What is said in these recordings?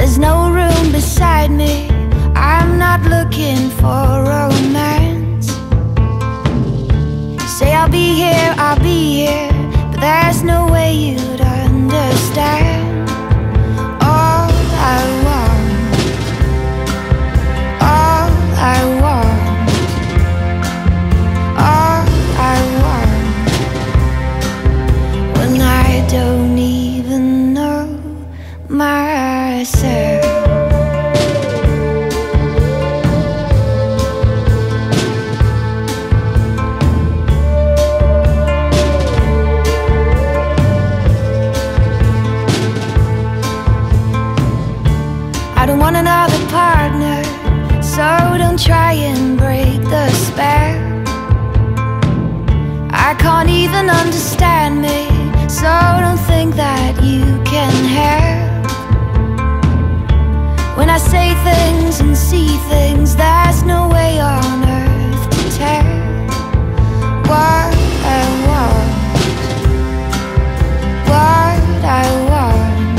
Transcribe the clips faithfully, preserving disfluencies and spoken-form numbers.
There's no room beside me. I'm not looking for romance. Say I'll be here, I'll be here, but there's no way you'd understand. All I want, all I want, all I want, when I don't even know myself. I don't want another partner, so don't try and break the spell. I can't even understand me, so don't think that you can help. When I say things and see things, there's no way on earth to tell what I want, what I want,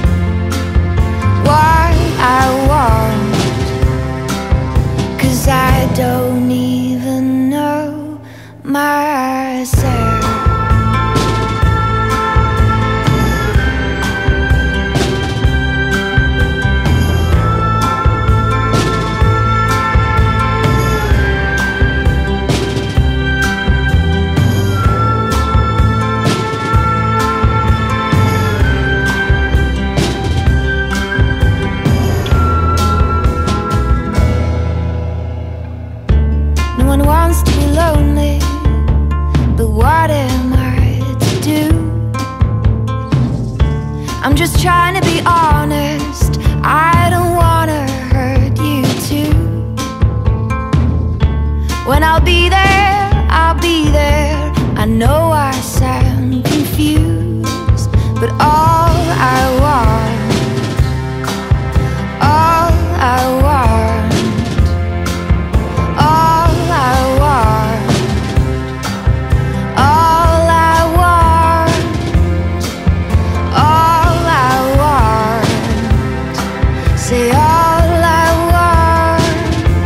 what I want, 'cause I don't even know myself. No one wants to be lonely, but what am I to do? I'm just trying to be honest, I don't wanna hurt you too. When I'll be there, I'll be there. I know I sound confused, but all I want, all I want, all I want, all I want, all I want, say all I want,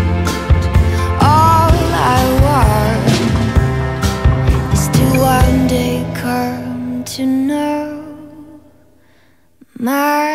all I want is to one day come to know my